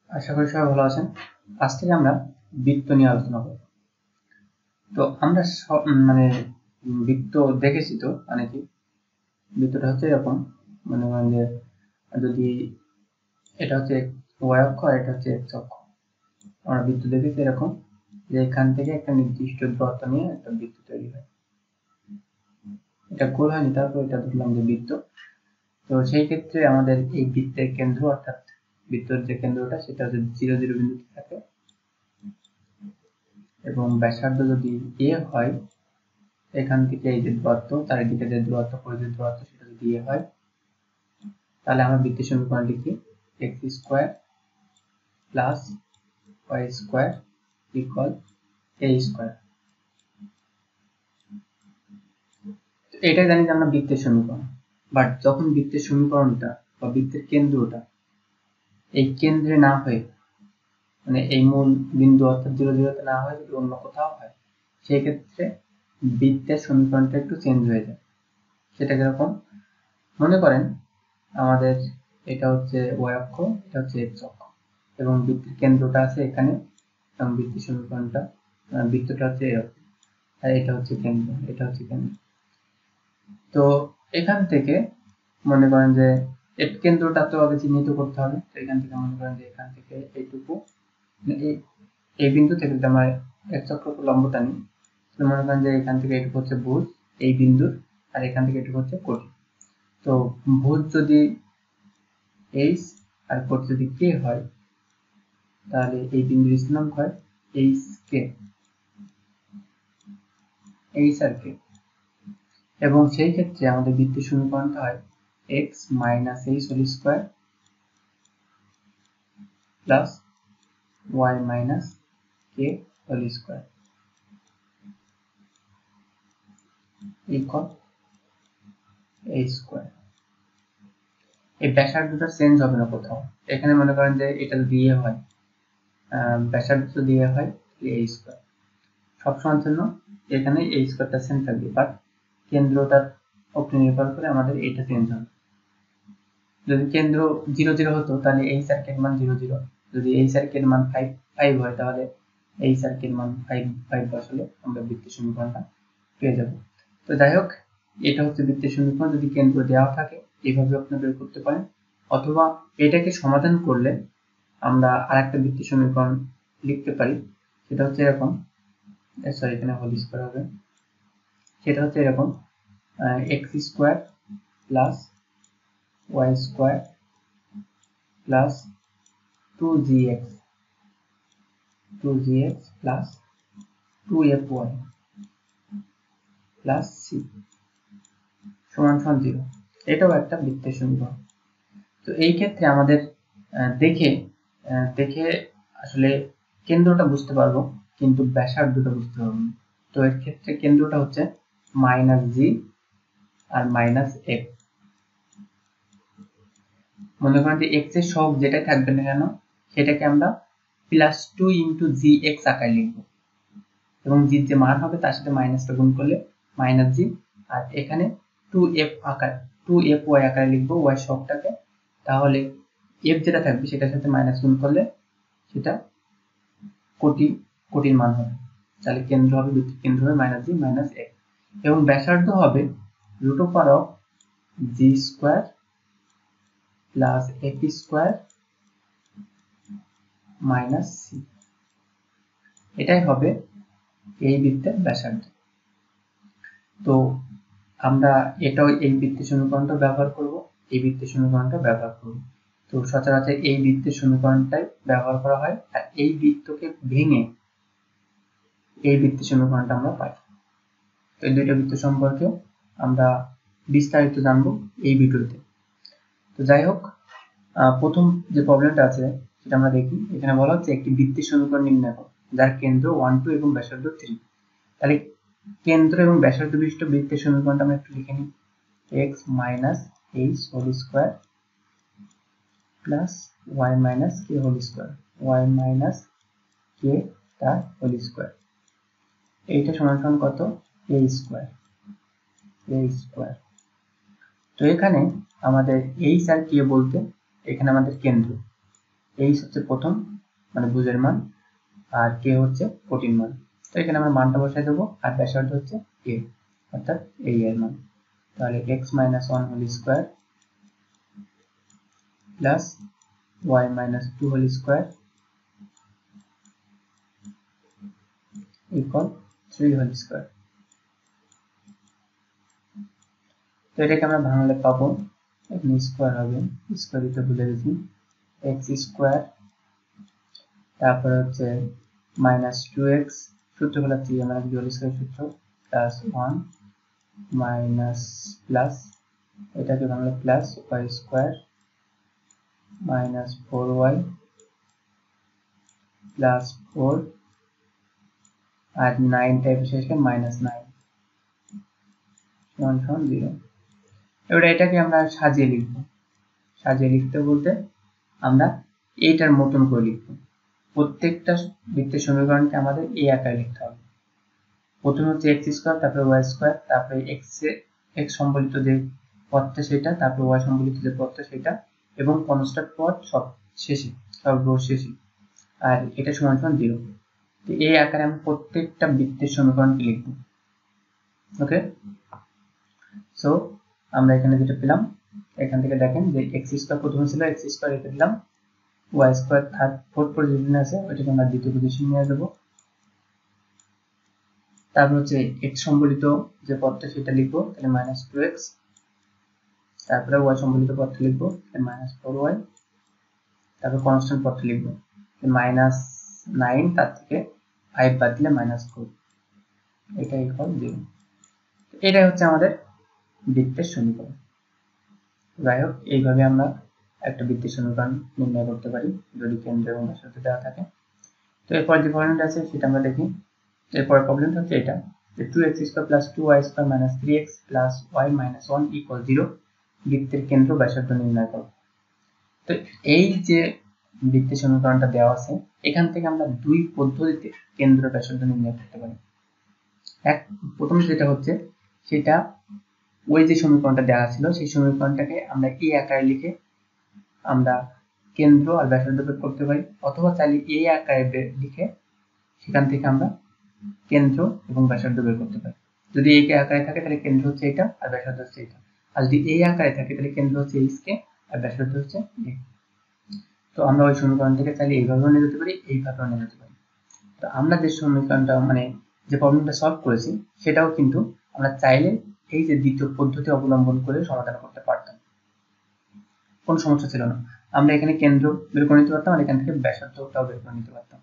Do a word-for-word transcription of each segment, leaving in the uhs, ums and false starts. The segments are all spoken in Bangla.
আশা করি সবাই ভালো আছেন। আজ থেকে আমরা বৃত্ত নিয়ে আলোচনা করব। তো আমরা সব মানে বৃত্ত দেখেছি তো অনেকে। বৃত্তটা হচ্ছে এরকম, মনে করেন যে যদি এটা হচ্ছে ওয়াই অক্ষ আর এটা হচ্ছে এক্স অক্ষ, আমরা বৃত্ত দেখেছি এরকম যে এখান থেকে একটা নির্দিষ্ট দূরত্ব নিয়ে একটা বৃত্ত তৈরি হয়। এটা গোল হয়নি, তারপর এটা ধরলাম যে বৃত্ত। তো সেই ক্ষেত্রে আমাদের এই বৃত্তের কেন্দ্র অর্থাৎ বৃত্তের যে কেন্দ্রটা সেটা হচ্ছে জিরো জিরো বিন্দুতে থাকে এবং ব্যাসার্ধ যদি এ হয়, এখান থেকে এই যে দূরত্ব চারিদিকে যে দূরত্ব পরিধির দূরত্ব সেটা যদি এ হয়, তাহলে আমরা বৃত্তের সমীকরণ লিখি x square plus y square equal a square. এটাই জানি যে আমরা বৃত্তের সমীকরণ। বাট যখন বৃত্তের সমীকরণটা বা বৃত্তের কেন্দ্রটা এই কেন্দ্রে না হয়ে, মানে এই মূল বিন্দু অর্থাৎ জিরো জিরোতে না হয়, যদি অন্য কোথাও হয়, সেই ক্ষেত্রে বৃত্তের সমীকরণটা একটু চেঞ্জ হয়ে যায়। সেটা কিরকম? মনে করেন আমাদের এটা হচ্ছে ওয়াই অক্ষ, এটা হচ্ছে এক্স অক্ষ এবং বৃত্তের কেন্দ্রটা আছে এখানে এবং বৃত্তের সমীকরণটা বৃত্তটা হচ্ছে এরকম, আর এটা হচ্ছে কেন্দ্র, এটা হচ্ছে কেন্দ্র। তো এখান থেকে মনে করেন যে এর কেন্দ্রটা তো আগে চিহ্নিত করতে হবে। তো এখান থেকে মনে করেন যে এখান থেকে এইটুকু, এই এই বিন্দু থেকে যদি আমরা এক্স অক্ষকে লম্ব টানি, তো মনে করেন যে এখান থেকে এইটুকু হচ্ছে ভুজ এই বিন্দুর, আর এখান থেকে এইটুকু হচ্ছে কোটি। তো ভুজ যদি এইচ আর কোটি যদি কে হয়, তাহলে এই বিন্দুর স্থানাঙ্ক হয় এইচ কে, এইচ আর কে। এবং সেই ক্ষেত্রে আমাদের বৃত্তের সমীকরণটা হয় x minus h whole square plus y minus k whole square equal a square. এই ব্যাসার্ধটা চেঞ্জ হবে না কোথাও। এখানে মনে করেন যে এটা যদি এ হয়, ব্যাসার্ধ যদি এ হয় এই স্কোয়ার সবসময়ের জন্য এখানে এই স্কোয়ারটা সেম থাকবে, বাট কেন্দ্রটার উপরে নির্ভর করে আমাদের এটা চেঞ্জ হবে। যদি কেন্দ্র জিরো জিরো হতো তাহলে এই সার্কেল মান জিরো জিরো, যদি এই সার্কেল মান ফাইভ ফাইভ হয় তাহলে এই সার্কেল মান ফাইভ ফাইভ বসালে আমরা বৃত্তের সমীকরণটা পেয়ে যাব। তো যাই হোক, এটা হচ্ছে বৃত্তের সমীকরণ। যদি কেন্দ্র দেওয়া থাকে এইভাবে আপনি বের করতে পারেন, অথবা এটাকে সমাধান করলে আমরা আরেকটা বৃত্তের সমীকরণ লিখতে পারি। সেটা হচ্ছে এরকম, সরি এখানে হোল স্কয়ার হবে, সেটা হচ্ছে এরকম x square plus y square plus two g x two g x plus two f y plus c সমান সমান জিরো। এটাও একটা বৃত্তের সমীকরণ। তো এই ক্ষেত্রে আমাদের দেখে দেখে আসলে কেন্দ্রটা বুঝতে পারবো, কিন্তু ব্যাসার্ধটা বুঝতে পারবো না। তো এর ক্ষেত্রে কেন্দ্রটা হচ্ছে মাইনাস জি আর মাইনাস এফ। মনে করেন যে এক্স এর সহগ যেটাই থাকবে না কেন সেটাকে আমরা plus two into g x আকারে লিখবো, এবং জির যে মান হবে তার সাথে মাইনাসটা গুণ করলে মাইনাস জি, আর এখানে টু এফ আকার টু এফ ওয়াই আকারে লিখবো ওয়াই সহগটাকে। তাহলে এফ যেটা থাকবে সেটার সাথে মাইনাস গুণ করলে সেটা কোটি কোটির মান হবে। তাহলে কেন্দ্র হবে বৃত্তের কেন্দ্র হবে মাইনাস জি মাইনাস এফ, এবং ব্যাসার্ধ হবে root over of g square plus f square minus c. এটাই হবে এই বৃত্তের ব্যাসার্ধ। তো আমরা এটাও এই বৃত্তের সমীকরণটা ব্যবহার করব, এই বৃত্তের সমীকরণটা ব্যবহার করব। তো সচরাচর এই বৃত্তের সমীকরণটাই ব্যবহার করা হয়, আর এই বৃত্তকে ভেঙে এই বৃত্তের সমীকরণটা আমরা পাই। তো এই দুইটা বৃত্ত সম্পর্কে আমরা বিস্তারিত জানবো এই ভিডিওতে। তো যাই হোক, প্রথম যে প্রবলেমটা আছে সেটা আমরা দেখি। এখানে বলা হচ্ছে একটি বৃত্তের সমীকরণ নির্ণয় করো যার কেন্দ্র ওয়ান টু এবং ব্যাসার্ধ থ্রি। তাহলে কেন্দ্র এবং ব্যাসার্ধ বিশিষ্ট বৃত্তের সমীকরণটা আমরা একটু লিখে নিই। X minus h whole square plus y minus k whole square y minus k তার হোল স্কোয়ার, এইটা সমান সমান কত? A square a square. তো এখানে আমাদের এইচ আর কে বলতে এখানে আমাদের কেন্দ্র, এইচ হচ্ছে প্রথম মানে ভুজের মান, আর কে হচ্ছে কোটির মান। তো এখানে আমরা মানটা বসাই দেবো, আর ব্যাসার্ধ হচ্ছে কে, অর্থাৎ এই এর মান। তাহলে x minus one whole square plus y minus two whole square equal three whole square. তো এটাকে আমরা ভাঙলে পাবো, এখানে স্কোয়ার হবে, স্কোয়ার দিতে ভুলে গেছি, এক্স স্কোয়ার, তারপরে হচ্ছে মাইনাস টু এক্স, সূত্র হলো থ্রি মানে হোল স্কোয়ার সূত্র, প্লাস ওয়ান মাইনাস প্লাস, এটাকে ভাঙলে plus y square minus four y plus four, আর নাইন টাইপ শেষে মাইনাস নাইন সমান সমান জিরো। এবার এটাকে আমরা সাজিয়ে লিখব, সাজিয়ে লিখতে বলতে আমরা এইটার মতন করে লিখব। প্রত্যেকটা বৃত্তের সমীকরণকে আমাদের এই আকারে লিখতে হবে। প্রথমে হচ্ছে এক্স স্কোয়ার, তারপরে ওয়াই স্কোয়ার, তারপরে এক্স এক্স সম্বলিত যে পদটা সেটা, তারপরে ওয়াই সম্বলিত যে পদটা সেটা, এবং কনস্ট্যান্ট পদ সব শেষে, সব রো শেষে, আর এটা সমান সমান জিরো। তো এই আকারে আমি প্রত্যেকটা বৃত্তের সমীকরণকে লিখব। ওকে, সো আমরা এখানে যেটা পেলাম, এখান থেকে দেখেন যে এক্স স্কোয়ার প্রথমে ছিল, এক্স স্কোয়ার রেখে দিলাম, ওয়াই স্কোয়ার থার্ড ফোর্থ পজিশনে আছে, ওইটাকে আমরা দ্বিতীয় পজিশন নিয়ে যাবো। তারপর হচ্ছে এক্স সম্বলিত যে পদটা সেটা লিখবো, তাহলে মাইনাস টু এক্স, তারপরে ওয়াই সম্বলিত পদটা লিখবো, তাহলে মাইনাস ফোর ওয়াই, তারপর কনস্ট্যান্ট পদটা লিখবো মাইনাস নাইন, তার থেকে ফাইভ বাদ দিলে মাইনাস ফোর, এটা ইকুয়াল জিরো। এটাই হচ্ছে আমাদের বৃত্তের সমীকরণ। যাই হোক, এইভাবে আমরা একটা বৃত্তের সমীকরণ নির্ণয় করতে পারি যদি কেন্দ্র এবং ব্যাসার্ধ দেওয়া থাকে। তো এরপর যে প্রবলেমটা আছে সেটা আমরা দেখি। এরপরের প্রবলেমটা হচ্ছে এটা, যে two x square plus two y square minus three x plus y minus one equal zero, বৃত্তের কেন্দ্র ব্যাসার্ধ নির্ণয় করো। তো এই যে বৃত্তের সমীকরণটা দেওয়া আছে, এখান থেকে আমরা দুই পদ্ধতিতে কেন্দ্র ব্যাসার্ধ নির্ণয় করতে পারি। এক প্রথম যেটা হচ্ছে সেটা ওই যে সমীকরণটা দেওয়া ছিল সেই সমীকরণটাকে আমরা এই আকারে লিখে আমরা কেন্দ্র আর ব্যাসার্ধ বের করতে পারি, অথবা চাইলে এই আকারে লিখে সেখান থেকে আমরা কেন্দ্র এবং ব্যাসার্ধ বের করতে পারি। যদি এই আকারে থাকে তাহলে কেন্দ্র হচ্ছে এটা আর ব্যাসার্ধ হচ্ছে এটা, আর যদি এই আকারে থাকে তাহলে কেন্দ্র হচ্ছে এইচ কে আর ব্যাসার্ধ হচ্ছে এ। তো আমরা ওই সমীকরণ থেকে চাইলে এইভাবেও নিয়ে যেতে পারি, এইভাবেও নিয়ে যেতে পারি। তো আমরা যে সমীকরণটা মানে যে প্রবলেমটা সলভ করেছি সেটাও কিন্তু আমরা চাইলে এই যে দ্বিতীয় পদ্ধতি অবলম্বন করে সমাধান করতে পারতাম, কোনো সমস্যা ছিল না। আমরা এখানে কেন্দ্র বের করে নিতে পারতাম আর এখান থেকে ব্যাসার্ধটাও বের করে নিতে পারতাম।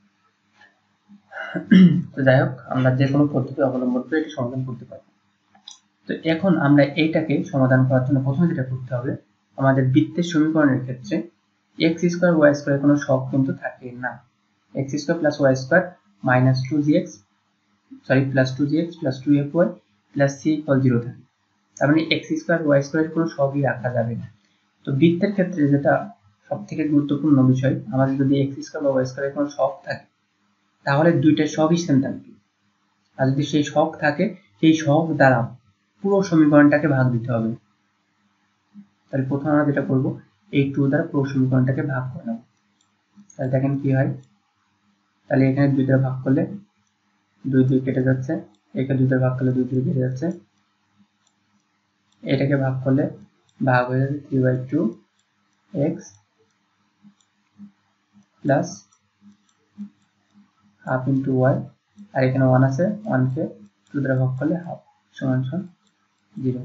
তো যাই হোক, আমরা যে কোনো পদ্ধতি অবলম্বন করে এটি সমাধান করতে পারি। তো এখন আমরা এইটাকে সমাধান করার জন্য প্রথমে যেটা করতে হবে, আমাদের বৃত্তের সমীকরণের ক্ষেত্রে এক্স স্কোয়ার ওয়াই স্কোয়ার কোনো সহগ কিন্তু থাকে না। X square plus y square minus two g x sorry plus two g x plus two f y plus c equal zero থাকে। তার মানে এক্স স্কোয়ার ওয়াই স্কোয়ারের কোনো সহগই রাখা যাবে না। তো বৃত্তের ক্ষেত্রে যেটা সব থেকে গুরুত্বপূর্ণ বিষয়, আমাদের যদি এক্স স্কোয়ার বা ওয়াই স্কোয়ারের কোনো সহগ থাকে তাহলে দুইটার সহগই সেম থাকবে, আর যদি সেই সহগ থাকে সেই সহগ দ্বারা পুরো সমীকরণটাকে ভাগ দিতে হবে। তাহলে প্রথমে আমরা যেটা করবো, এই টু দ্বারা পুরো সমীকরণটাকে ভাগ করে নেব। তাহলে দেখেন কি হয়, তাহলে এখানে দুই দ্বারা ভাগ করলে দুই দুই কেটে যাচ্ছে, একে দুই দ্বারা ভাগ করলে দুই দুই কেটে যাচ্ছে, এটাকে ভাগ করলে ভাগ হয়ে যাবে three by two x plus half into y, আর এখানে ওয়ান আছে, ওয়ানকে টু দ্বারা ভাগ করলে হাফ সমান সমান জিরো।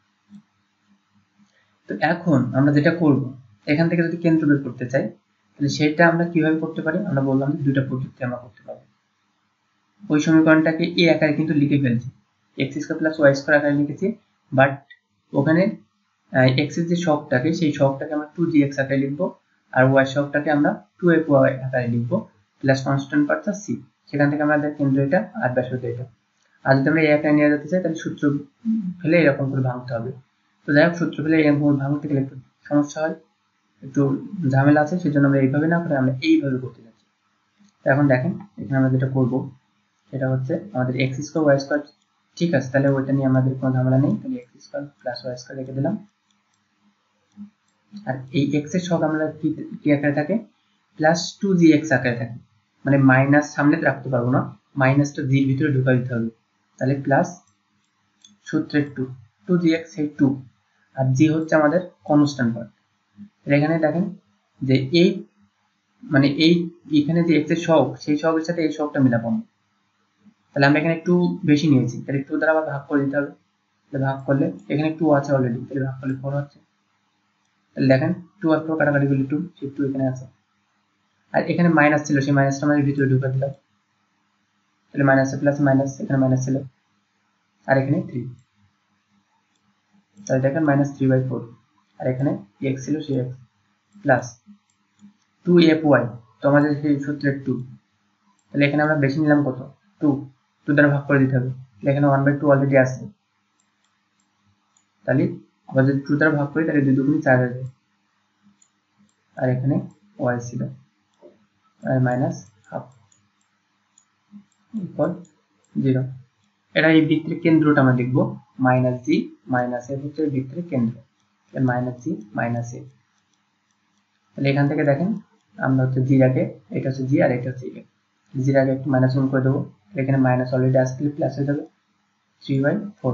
তো এখন আমরা যেটা করব, এখান থেকে যদি কেন্দ্র বের করতে চাই তাহলে সেটা আমরা কিভাবে করতে পারি, আমরা বললাম যে দুইটা পদ্ধতি আমরা করতে পারবো। ওই সমীকরণটাকে এই আকারে কিন্তু লিখে ফেলছি, x square plus y square আকারে লিখেছি, বাট ওখানে এক্স এর যে সহগটাকে সেই সহগটাকে আমরা টু জি এক্স আকারে লিখবো, আর ওয়াই সহগটাকে আমরা টু এফ ওয়াই আকারে লিখবো, প্লাস কনস্ট্যান্ট পার্টটা সি, সেখান থেকে আমাদের কেন্দ্র এটা আর ব্যাসার্ধ এটা। আর যদি আমরা এই আকারে নিয়ে যেতে চাই তাহলে সূত্র ফেলে এরকম করে ভাঙতে হবে। তো যাই হোক, সূত্র ফেলে এরকম ভাঙতে গেলে একটু সমস্যা হয়, একটু ঝামেলা আছে, সেজন্য আমরা এইভাবে না করে আমরা এইভাবে করতে যাচ্ছি। তো এখন দেখেন এখানে আমরা যেটা করবো সেটা হচ্ছে আমাদের এক্স স্কোয়ার ওয়াই স্কোয়ার ঠিক আছে, তাহলে ওইটা নিয়ে আমাদের কোনো ঝামেলা নেই, তাহলে x square plus y square রেখে দিলাম। আর এই এক্স এর সহগ আমরা কি আকারে থাকে, প্লাস টু জি এক্স আকারে থাকে, মানে মাইনাস সামনে রাখতে পারবো না, মাইনাসটা জির ভিতরে ঢুকা দিতে হবে। তাহলে প্লাস সূত্রের টু, টু জি এক্স এই টু, আর জি হচ্ছে আমাদের কনস্ট্যান্ট পার্ট। এখানে দেখেন যে এই মানে এই এখানে যে এক্স এর সহগ, সেই সহগের সাথে এই সহগটা মিলাবো। তাহলে আমরা এখানে একটু বেশি নিয়েছি, তাহলে টু দ্বারা আবার ভাগ করে দিতে হবে। তাহলে ভাগ করলে এখানে টু আছে অলরেডি, তাহলে ভাগ করলে ফোর হচ্ছে। তাহলে দেখেন টু আর ফোর কাটাকাটি করলে টু, সেই টু এখানে আছে। আর এখানে মাইনাস ছিল, সেই মাইনাসটা আমাদের ভিতরে ঢুকে দিলাম। তাহলে মাইনাস প্লাস মাইনাস, এখানে মাইনাস ছিল, আর এখানে থ্রি। তাহলে দেখেন মাইনাস থ্রি বাই ফোর, আর এখানে এক্স ছিল সেই x, plus two f y, তো আমাদের সেই সূত্রের টু। তাহলে এখানে আমরা বেশি নিলাম কত, টু, টু দ্বারা ভাগ করে দিতে হবে। তাহলে এখানে ওয়ান বাই টু অলরেডি আছে, তাহলে আবার যদি টু দ্বারা ভাগ করি তাহলে দুই দুগুণে চার হয়ে যায়। আর এখানে ওয়াই ছিল, আর মাইনাস হাফ ইকুয়াল জিরো। এটা এই বৃত্তের কেন্দ্রটা আমরা লিখবো, মাইনাস জি মাইনাস এ হচ্ছে বৃত্তের কেন্দ্র, মাইনাস জি মাইনাস এ। তাহলে এখান থেকে দেখেন আমরা হচ্ছে জিরাকে, এটা হচ্ছে জি আর এটা হচ্ছে এ, জিরাকে একটু মাইনাস ওয়ান করে দেবো। এখানে মাইনাস অলরেডি আসলে প্লাস হয়ে যাবে থ্রি বাই ফোর,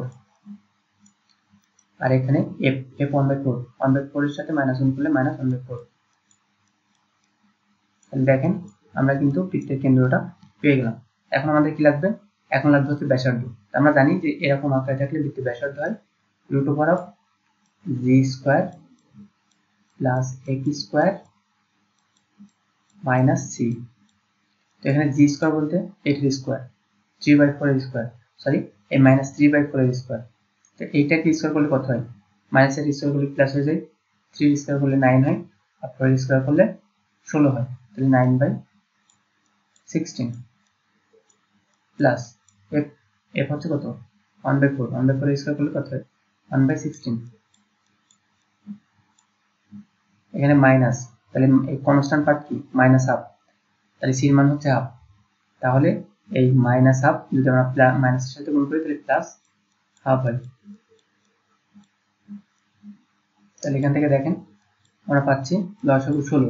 আর এখানে f f one by four, one by four এর সাথে মাইনাস ওয়ান করলে মাইনাস ওয়ান বাই ফোর। তাহলে দেখেন আমরা কিন্তু বৃত্তের কেন্দ্রটা পেয়ে গেলাম। এখন আমাদের কি লাগবে, এখন লাগবে হচ্ছে ব্যাসার্ধ। আমরা জানি যে এরকম আকারে থাকলে বৃত্তের ব্যাসার্ধ হয় root over of g square plus x square minus c. তো এখানে জি স্কোয়ার বলতে এটির স্কোয়ার, থ্রি বাই ফোর এর স্কোয়ার, সরি এই মাইনাস থ্রি বাই ফোর এর স্কোয়ার। তো এইটাকে স্কোয়ার করলে কত হয়, মাইনাস এর স্কোয়ার করলে প্লাস হয়ে যায়, থ্রি স্কোয়ার করলে নাইন হয়, আর ফোর স্কোয়ার করলে ষোলো হয়। তাহলে nine by sixteen plus f, f হচ্ছে কত one by four, one by four square করলে কত হয় ওয়ান বাই সিক্সটিন। এখানে মাইনাস, তাহলে এই কনস্ট্যান্ট পার্ট কি মাইনাস হাফ, তাহলে সির মান হচ্ছে হাফ। তাহলে এই মাইনাস হাফ যদি আমরা মাইনাসের সাথে গুণ করি তাহলে প্লাস হাফ হয়। তাহলে এখান থেকে দেখেন আমরা পাচ্ছি লসাগু ষোলো।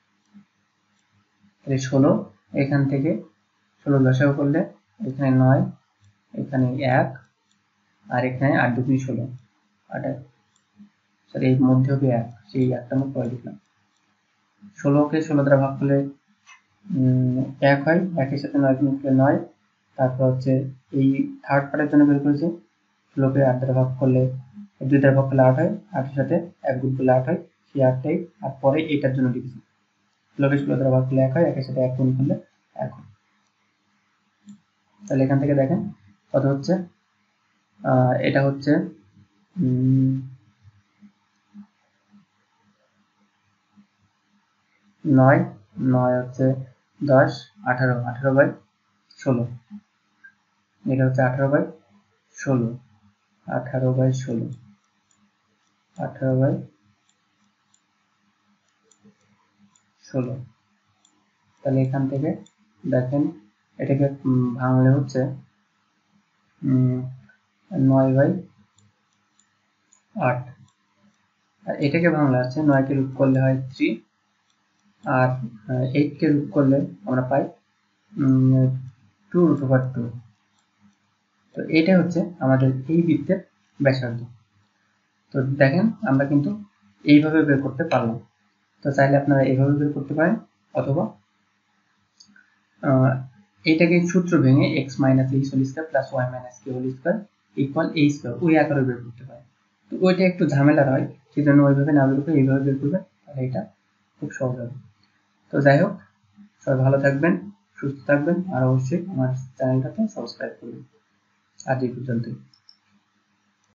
তাহলে ষোলো এখান থেকে ষোলো লসাগু করলে এখানে নয়, এখানে এক, আর এখানে আট দুগুণ ষোলো, আট এক, সরি এই মধ্যে হবে এক, সেই একটা আমি পরে লিখলাম। ষোলোকে ষোলো দ্বারা ভাগ করলে এক হয়, একের সাথে নয় গুণ করলে নয়, তারপর হচ্ছে এই থার্ড পার্টের জন্য বের করেছি, ষোলোকে আট দ্বারা ভাগ করলে দুই দ্বারা ভাগ করলে আট হয়, আটের সাথে এক গুণ করলে আট হয়, সেই আটটাই, আর পরে এইটার জন্য লিখেছি ষোলোকে ষোলো দ্বারা ভাগ করলে এক হয়, একের সাথে এক গুণ করলে এক হয়। তাহলে এখান থেকে দেখেন কত হচ্ছে, আহ এটা হচ্ছে নয়, নয় হচ্ছে দশ, আঠারো, আঠারো বাই ষোলো, এটা হচ্ছে আঠারো বাই ষোলো, আঠারো বাই ষোলো, আঠারো বাই ষোলো। তাহলে এখান থেকে দেখেন এটাকে ভাঙলে হচ্ছে নয় বাই আট, আর এটাকে ভাঙলে আছে নয়কে রূপ করলে হয় থ্রি, আর এইটকে রূপ করলে আমরা পাই টু রুট ওভার টু। তো এটা হচ্ছে আমাদের এই বৃত্তের ব্যাসার্ধ। তো দেখেন আমরা কিন্তু এইভাবে বের করতে পারলাম। তো চাইলে আপনারা এইভাবে বের করতে পারেন, অথবা এইটাকে সূত্র ভেঙে x minus h whole square plus y minus k whole square equal a square ওই আকারে বের করতে পারেন। তো ওইটা একটু ঝামেলার হয়, সেজন্য ওইভাবে না বের করে এইভাবে বের করবেন, তাহলে এটা খুব সহজ হবে। তো যাই হোক, সবাই ভালো থাকবেন, সুস্থ থাকবেন, আর অবশ্যই আমার চ্যানেলটাকে সাবস্ক্রাইব করবেন। আজ এই পর্যন্তই।